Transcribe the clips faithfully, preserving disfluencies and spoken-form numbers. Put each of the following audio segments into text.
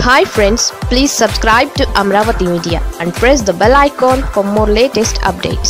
Hi friends, please subscribe to Amaravathi Media and press the bell icon for more latest updates.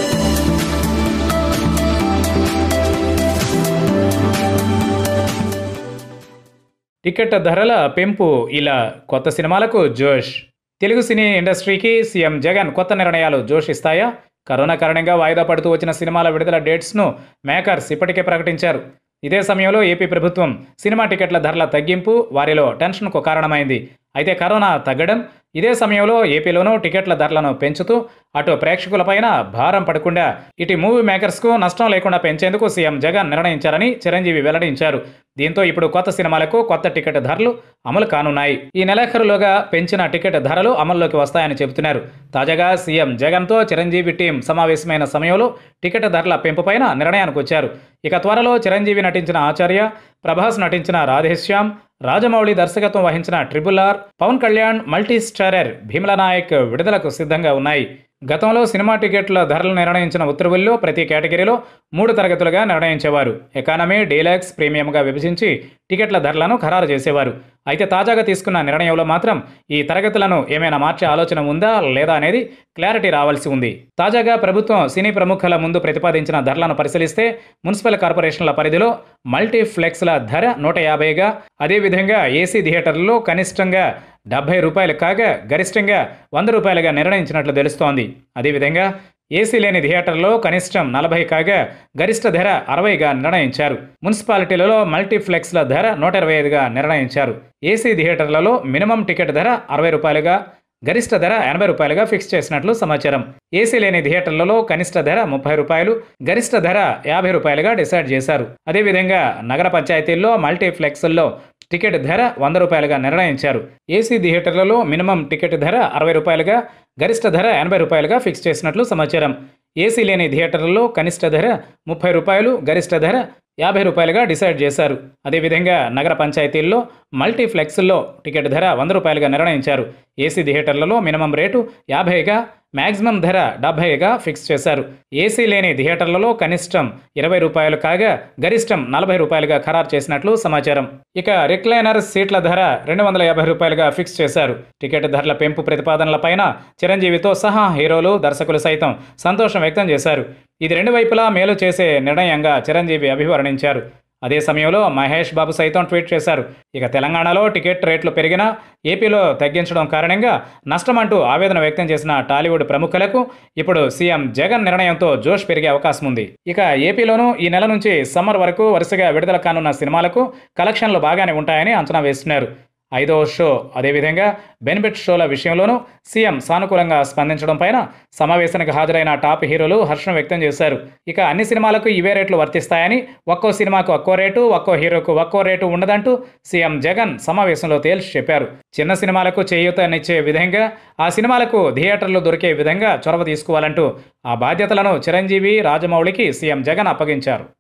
Ticket ధరల పెంపు ఇలా కొత్త సినిమాలకు జోష్. తెలుగు సినీ ఇండస్ట్రీకి సీఎం జగన్ కొత్త నిర్ణయాలు జోష్ ఇస్తాయా? కరోనా కారణంగా వాయిదా పడుతూ వచ్చిన సినిమాల విడుదల డేట్స్ను మేకర్స్ ఇప్పటికే ప్రకటించారు. ఇదే సమయంలో ఏపీ ప్రభుత్వం సినిమా టికెట్ల ధరల తగ్గింపు వారిలో టెన్షన్కు కారణమైంది. అయితే కరోనా తగ్గడం, ఇదే సమయంలో ఏపీలోనూ టికెట్ల ధరలను పెంచుతూ అటు ప్రేక్షకులపైన భారం పడకుండా ఇటు మూవీ మేకర్స్కు నష్టం లేకుండా పెంచేందుకు సీఎం జగన్ నిర్ణయించారని చిరంజీవి వెల్లడించారు. దీంతో ఇప్పుడు కొత్త సినిమాలకు కొత్త టికెట్ ధరలు అమలు కానున్నాయి. ఈ నెలాఖరులోగా పెంచిన టికెట్ ధరలు అమల్లోకి వస్తాయని చెబుతున్నారు. తాజాగా సీఎం జగన్తో చిరంజీవి టీం సమావేశమైన సమయంలో టికెట్ ధరల పెంపుపైన నిర్ణయానికి వచ్చారు. ఇక త్వరలో చిరంజీవి నటించిన ఆచార్య, ప్రభాస్ నటించిన రాధేశ్యామ్, రాజమౌళి దర్శకత్వం వహించిన triple R, Pawan Kalyan multi starrer Bheemla Nayak విడుదలకు సిద్ధంగా ఉన్నాయి. గతంలో సినిమా టికెట్ల ధరలు నిర్ణయించిన ఉత్తర్వుల్లో ప్రతి కేటగిరీలో మూడు తరగతులుగా నిర్ణయించేవారు. ఎకానమీ, డీలక్స్, ప్రీమియంగా విభజించి టికెట్ల ధరలను ఖరారు చేసేవారు. అయితే తాజాగా తీసుకున్న నిర్ణయంలో మాత్రం ఈ తరగతులను ఏమైనా మార్చే ఆలోచన ఉందా లేదా అనేది క్లారిటీ రావాల్సి ఉంది. తాజాగా ప్రభుత్వం సినీ ప్రముఖుల ముందు ప్రతిపాదించిన ధరలను పరిశీలిస్తే మున్సిపల్ కార్పొరేషన్ల పరిధిలో మల్టీప్లెక్స్ల ధర నూట యాభైగా, అదేవిధంగా ఏసీ థియేటర్లలో కనిష్టంగా డెబ్బై రూపాయలు కాగా గరిష్టంగా వంద రూపాయలుగా నిర్ణయించినట్లు తెలుస్తోంది. అదేవిధంగా ఏసీ లేని థియేటర్లో కనిష్టం నలభై కాగా గరిష్ట ధర అరవైగా నిర్ణయించారు. మున్సిపాలిటీలలో మల్టీప్లెక్స్ల ధర నూట ఇరవై ఐదుగా నిర్ణయించారు. ఏసీ థియేటర్లలో మినిమం టికెట్ ధర అరవై రూపాయలుగా, గరిష్ట ధర ఎనభై రూపాయలుగా ఫిక్స్ చేసినట్లు సమాచారం. ఏసీ లేని థియేటర్లలో కనిష్ట ధర ముప్పై రూపాయలు, గరిష్ట ధర యాభై రూపాయలుగా డిసైడ్ చేశారు. అదేవిధంగా నగర పంచాయతీల్లో మల్టీప్లెక్స్ల్లో టికెట్ ధర వంద రూపాయలుగా నిర్ణయించారు. ఏసీ థియేటర్లలో మినిమం టికెట్ ధర అరవై రూపాయలుగా, గరిష్ట ధర ఎనభై రూపాయలుగా ఫిక్స్ చేసినట్లు సమాచారం. ఏసీ లేని థియేటర్లలో కనిష్ట ధర ముప్పై రూపాయలు, గరిష్ట ధర యాభై రూపాయలుగా డిసైడ్ చేశారు. అదేవిధంగా నగర పంచాయతీల్లో మల్టీప్లెక్స్ల్లో టికెట్ ధర వంద రూపాయలుగా నిర్ణయించారు. ఏసీ థియేటర్లలో మినిమం రేటు యాభైగా, మ్యాక్సిమం ధర డెబ్బైగా ఫిక్స్ చేశారు. ఏసీ లేని థియేటర్లలో కనిష్టం ఇరవై రూపాయలు కాగా గరిష్టం నలభై రూపాయలుగా ఖరారు చేసినట్లు సమాచారం. ఇక రిక్లైనర్ సీట్ల ధర రెండు వందల యాభై రూపాయలుగా ఫిక్స్ చేశారు. టికెట్ ధరల పెంపు ప్రతిపాదనలపైన చిరంజీవితో సహా హీరోలు, దర్శకులు సైతం సంతోషం వ్యక్తం చేశారు. ఇది రెండు వైపులా మేలు చేసే నిర్ణయంగా చిరంజీవి అభివర్ణించారు. అదే సమయంలో మహేష్ బాబు సైతం ట్వీట్ చేశారు. ఇక తెలంగాణలో టికెట్ రేట్లు పెరిగినా ఏపీలో తగ్గించడం కారణంగా నష్టమంటూ ఆవేదన వ్యక్తం చేసిన టాలీవుడ్ ప్రముఖులకు ఇప్పుడు సీఎం జగన్ నిర్ణయంతో జోష్ పెరిగే అవకాశం ఉంది. ఇక ఏపీలోనూ ఈ నెల నుంచి సమ్మర్ వరకు వరుసగా విడుదల కానున్న సినిమాలకు కలెక్షన్లు బాగానే ఉంటాయని అంచనా వేస్తున్నారు. ఐదో షో, అదేవిధంగా బెనిఫిట్ షోల విషయంలోనూ సీఎం సానుకూలంగా స్పందించడం పైన సమావేశానికి హాజరైన టాప్ హీరోలు హర్షం వ్యక్తం చేశారు. ఇక అన్ని సినిమాలకు ఇవే రేట్లు వర్తిస్తాయని, ఒక్కో సినిమాకు ఒక్కో రేటు, ఒక్కో హీరోకు ఒక్కో రేటు ఉండదంటూ సీఎం జగన్ సమావేశంలో తేల్చి చెప్పారు. చిన్న సినిమాలకు చేయూతనిచ్చే విధంగా, ఆ సినిమాలకు థియేటర్లు దొరికే విధంగా చొరవ తీసుకోవాలంటూ ఆ బాధ్యతలను చిరంజీవి, రాజమౌళికి సీఎం జగన్ అప్పగించారు.